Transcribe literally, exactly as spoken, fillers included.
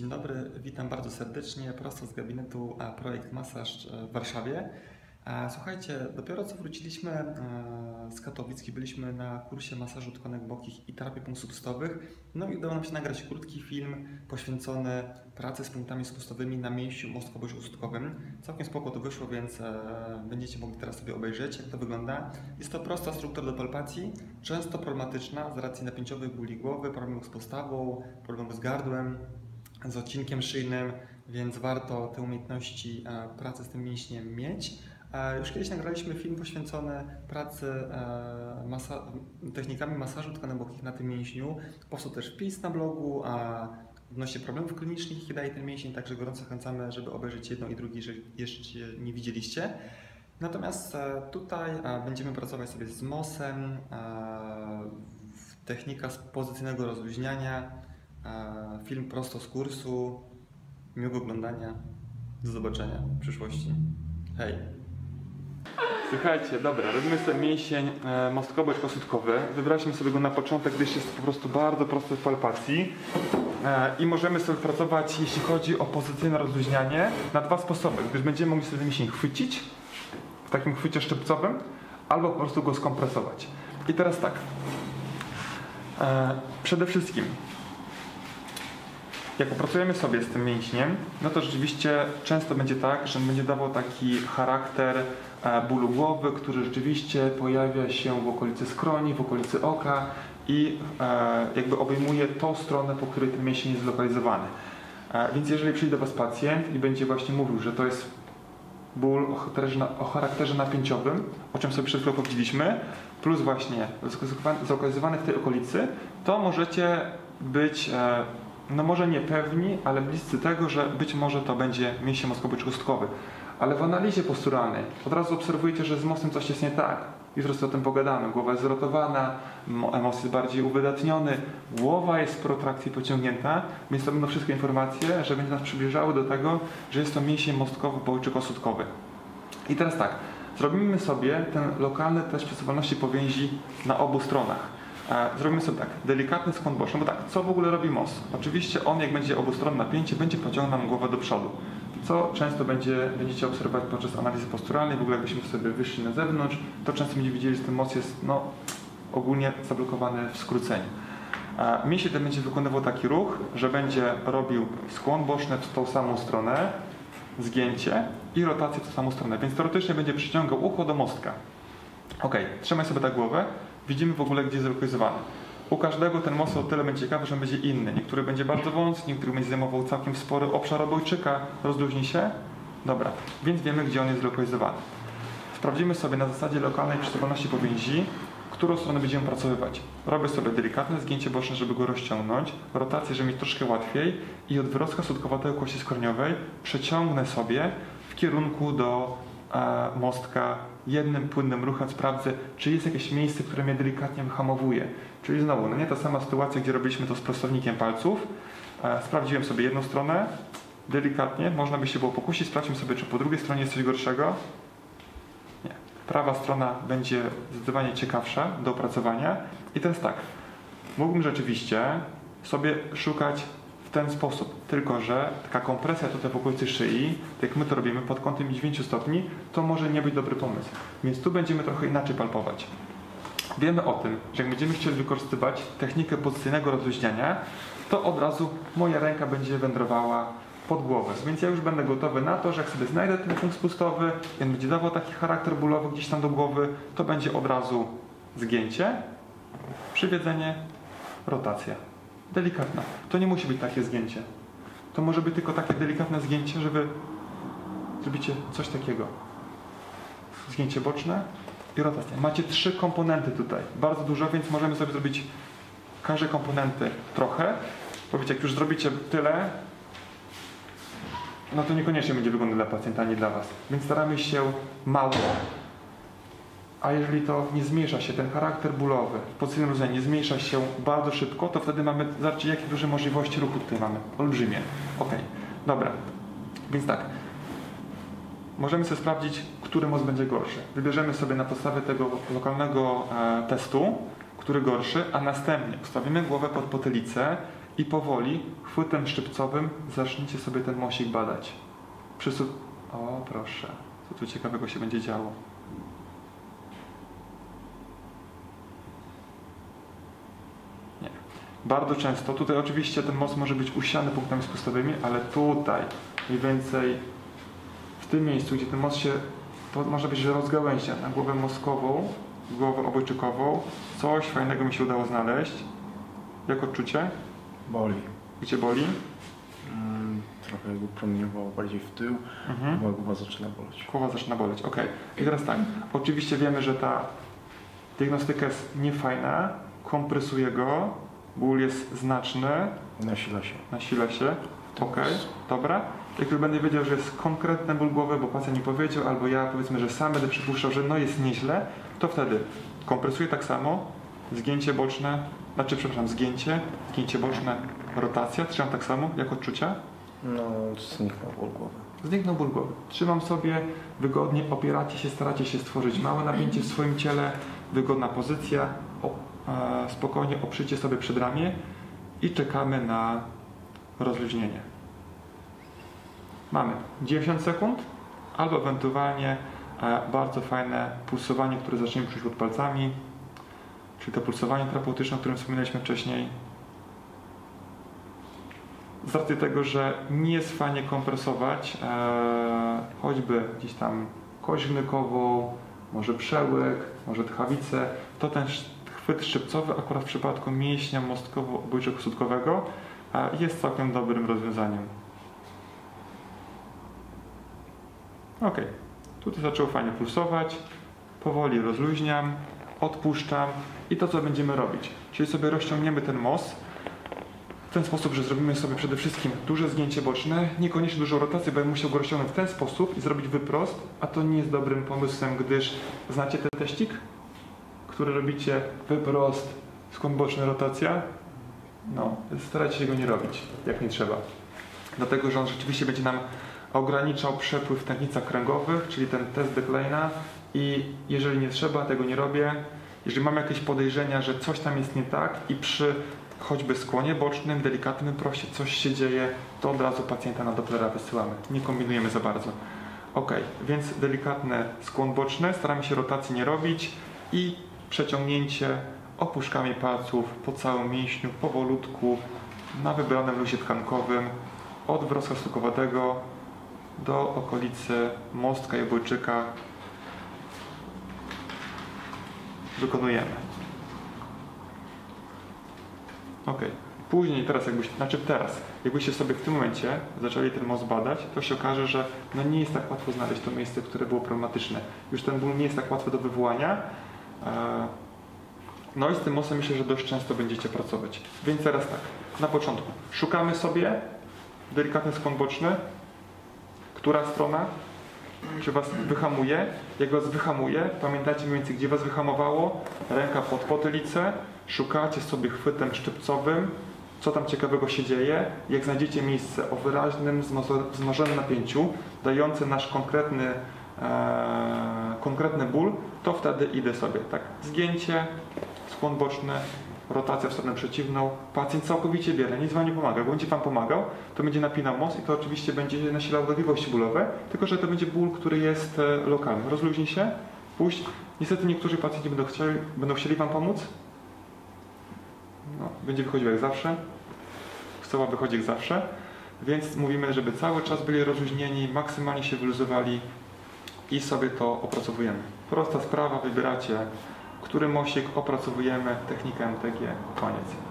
Dzień dobry, witam bardzo serdecznie, prosto z gabinetu Projekt Masaż w Warszawie. Słuchajcie, dopiero co wróciliśmy z Katowic, byliśmy na kursie masażu tkanek bokich i terapii punktów spustowych. No i udało nam się nagrać krótki film poświęcony pracy z punktami spustowymi na mięsiu mostkowo-śródkowym. Całkiem spoko to wyszło, więc będziecie mogli teraz sobie obejrzeć, jak to wygląda. Jest to prosta struktura do palpacji, często problematyczna z racji napięciowych bóli głowy, problemów z postawą, problemów z gardłem, z odcinkiem szyjnym, więc warto te umiejętności pracy z tym mięśniem mieć. Już kiedyś nagraliśmy film poświęcony pracy masa technikami masażu tkanek bokich na tym mięśniu. Powstał też wpis na blogu odnośnie problemów klinicznych, jakie daje ten mięsień, także gorąco zachęcamy, żeby obejrzeć jedno i drugie, jeżeli jeszcze nie widzieliście. Natomiast tutaj będziemy pracować sobie z M O S-em, technika z pozycyjnego rozluźniania, film prosto z kursu. Miłego oglądania, do zobaczenia w przyszłości. Hej! Słuchajcie, dobra, robimy sobie mięsień e, mostkowo-środkowy. Wybraliśmy sobie go na początek, gdyż jest po prostu bardzo prosty w palpacji. E, I możemy sobie pracować, jeśli chodzi o pozycyjne rozluźnianie, na dwa sposoby. Gdyż będziemy mogli sobie mięsień chwycić w takim chwycie szczypcowym, albo po prostu go skompresować. I teraz tak. E, przede wszystkim jak popracujemy sobie z tym mięśniem, no to rzeczywiście często będzie tak, że on będzie dawał taki charakter bólu głowy, który rzeczywiście pojawia się w okolicy skroni, w okolicy oka i jakby obejmuje tą stronę, po której ten mięsień jest zlokalizowany. Więc jeżeli przyjdzie do Was pacjent i będzie właśnie mówił, że to jest ból o charakterze napięciowym, o czym sobie przed chwilą powiedzieliśmy, plus właśnie zlokalizowany w tej okolicy, to możecie być no może niepewni, ale bliscy tego, że być może to będzie mięsień mostkowo-czustkowy. Ale w analizie posturalnej od razu obserwujecie, że z mostem coś jest nie tak. Jutro sobie o tym pogadamy. Głowa jest zrotowana, most jest bardziej uwydatniony, głowa jest w protrakcji pociągnięta, więc to będą wszystkie informacje, że będzie nas przybliżały do tego, że jest to mięsień mostkowo-połyczykosudkowy. I teraz tak, zrobimy sobie ten lokalny test przesuwalności powięzi na obu stronach. Zrobimy sobie tak, delikatny skłon boczny, bo tak, co w ogóle robi M O S? Oczywiście on, jak będzie obustronne napięcie, będzie pociągał nam głowę do przodu, co często będzie, będziecie obserwować podczas analizy posturalnej. W ogóle jakbyśmy sobie wyszli na zewnątrz, to często będziecie widzieli, że ten M O S jest no, ogólnie zablokowany w skróceniu. Mięsień ten będzie wykonywał taki ruch, że będzie robił skłon boczny w tą samą stronę, zgięcie i rotację w tą samą stronę, więc teoretycznie będzie przyciągał ucho do mostka. Ok, trzymaj sobie tak głowę. Widzimy w ogóle, gdzie jest zlokalizowany. U każdego ten most o tyle będzie ciekawy, że będzie inny. Niektóry będzie bardzo wąski, niektóry będzie zajmował całkiem spory obszar obojczyka. Rozluźni się? Dobra, więc wiemy, gdzie on jest zlokalizowany. Sprawdzimy sobie na zasadzie lokalnej przesuwalności powięzi, którą stronę będziemy pracować. Robię sobie delikatne zgięcie boczne, żeby go rozciągnąć, rotację, żeby mieć troszkę łatwiej i od wyrostka sutkowatego kości skroniowej przeciągnę sobie w kierunku do e, mostka. Jednym płynnym ruchem sprawdzę, czy jest jakieś miejsce, które mnie delikatnie wyhamowuje. Czyli znowu, no nie ta sama sytuacja, gdzie robiliśmy to z prostownikiem palców. E, sprawdziłem sobie jedną stronę, delikatnie, można by się było pokusić, sprawdźmy sobie, czy po drugiej stronie jest coś gorszego. Nie. Prawa strona będzie zdecydowanie ciekawsza do opracowania. I teraz tak, mógłbym rzeczywiście sobie szukać w ten sposób, tylko że taka kompresja tutaj w okolicy szyi, tak jak my to robimy pod kątem dziewięciu stopni, to może nie być dobry pomysł. Więc tu będziemy trochę inaczej palpować. Wiemy o tym, że jak będziemy chcieli wykorzystywać technikę pozycyjnego rozluźniania, to od razu moja ręka będzie wędrowała pod głowę. Więc ja już będę gotowy na to, że jak sobie znajdę ten punkt spustowy i on będzie dawał taki charakter bólowy gdzieś tam do głowy, to będzie od razu zgięcie, przywiedzenie, rotacja. Delikatna. To nie musi być takie zgięcie. To może być tylko takie delikatne zgięcie, że wy zrobicie coś takiego. Zgięcie boczne i rotacja. Macie trzy komponenty tutaj. Bardzo dużo, więc możemy sobie zrobić każde komponenty trochę. Bo wiecie, jak już zrobicie tyle, no to niekoniecznie będzie wygodne dla pacjenta, nie dla Was. Więc staramy się mało. A jeżeli to nie zmniejsza się, ten charakter bólowy, pozycyjne rozluźnienie nie zmniejsza się bardzo szybko, to wtedy mamy, zobaczcie, jakie duże możliwości ruchu tutaj mamy. Olbrzymie. Ok, dobra. Więc tak. Możemy sobie sprawdzić, który most będzie gorszy. Wybierzemy sobie na podstawie tego lokalnego e, testu, który gorszy, a następnie ustawimy głowę pod potylicę i powoli chwytem szczypcowym zacznijcie sobie ten mosik badać. Przysu... O, proszę, co tu ciekawego się będzie działo. Nie. Bardzo często, tutaj oczywiście ten most może być usiany punktami spustowymi, ale tutaj mniej więcej w tym miejscu, gdzie ten most się, to może być, że rozgałęzia na głowę mostkową, głowę obojczykową, coś fajnego mi się udało znaleźć. Jak odczucie? Boli. Gdzie boli? Mm, trochę jakby promieniowało bardziej w tył, Mhm. bo głowa zaczyna boleć. Głowa zaczyna boleć, ok. I teraz tak, oczywiście wiemy, że ta diagnostyka jest niefajna, kompresuje go, ból jest znaczny, Nasila się. nasila się, ok, dobra. Jak już będę wiedział, że jest konkretny ból głowy, bo pacjent mi powiedział, albo ja powiedzmy, że sam będę przypuszczał, że no jest nieźle, to wtedy kompresuję tak samo, zgięcie boczne, znaczy przepraszam, zgięcie, zgięcie boczne, rotacja, trzymam tak samo, jak odczucia. No, zniknął ból głowy. Zniknął ból głowy. Trzymam sobie, wygodnie, opieracie się, staracie się stworzyć małe napięcie w swoim ciele, wygodna pozycja, o, e, spokojnie oprzyjcie sobie przedramię i czekamy na rozluźnienie. Mamy dziewięćdziesiąt sekund, albo ewentualnie e, bardzo fajne pulsowanie, które zaczniemy czuć pod palcami, czyli to pulsowanie terapeutyczne, o którym wspominaliśmy wcześniej. Z racji tego, że nie jest fajnie kompresować e, choćby gdzieś tam kość gnykową, może przełyk, może tchawicę, to ten chwyt szczypcowy akurat w przypadku mięśnia mostkowo-obojczyko-sutkowego e, jest całkiem dobrym rozwiązaniem. Ok, tutaj zaczęło fajnie pulsować, powoli rozluźniam, odpuszczam i to co będziemy robić, czyli sobie rozciągniemy ten most w ten sposób, że zrobimy sobie przede wszystkim duże zgięcie boczne, niekoniecznie dużą rotację, bo ja musiał go rozciągnąć w ten sposób i zrobić wyprost, a to nie jest dobrym pomysłem, gdyż znacie ten teścik, który robicie wyprost, skłon boczny, rotacja? No, starajcie się go nie robić, jak nie trzeba. Dlatego, że on rzeczywiście będzie nam ograniczał przepływ w tętnicach kręgowych, czyli ten test de Kleina i jeżeli nie trzeba, tego nie robię. Jeżeli mam jakieś podejrzenia, że coś tam jest nie tak i przy choćby skłonie bocznym, delikatnym proście coś się dzieje, to od razu pacjenta na Dopplera wysyłamy. Nie kombinujemy za bardzo. Ok, więc delikatny skłon boczny, staramy się rotacji nie robić i przeciągnięcie opuszkami palców po całym mięśniu, powolutku, na wybranym luzie tkankowym, od wrostka stukowatego do okolicy mostka i obojczyka wykonujemy. Ok. Później teraz jakbyś, znaczy teraz, jakbyście sobie w tym momencie zaczęli ten most badać, to się okaże, że no nie jest tak łatwo znaleźć to miejsce, które było problematyczne. Już ten ból nie jest tak łatwy do wywołania. No i z tym mostem myślę, że dość często będziecie pracować. Więc teraz tak, na początku szukamy sobie delikatny skłon boczny, która strona czy was wyhamuje. Jak was wyhamuje, pamiętajcie mniej więcej, gdzie was wyhamowało, ręka pod potylicę, szukacie sobie chwytem szczypcowym, co tam ciekawego się dzieje. Jak znajdziecie miejsce o wyraźnym, wzmożonym napięciu, dające nasz konkretny, e, konkretny ból, to wtedy idę sobie, tak, zgięcie, skłon boczny, rotacja w stronę przeciwną, pacjent całkowicie bierne, nic wam nie pomaga. Jak będzie wam pomagał, to będzie napinał most i to oczywiście będzie nasilał dolegliwości bólowe, tylko że to będzie ból, który jest e, lokalny. Rozluźni się, puść. Niestety niektórzy pacjenci będą chcieli, będą chcieli wam pomóc. No, będzie wychodził jak zawsze. Chcą, aby wychodził jak zawsze. Więc mówimy, żeby cały czas byli rozluźnieni, maksymalnie się wyluzowali i sobie to opracowujemy. Prosta sprawa, wybieracie, który mosik, opracowujemy, technikę M T G, koniec.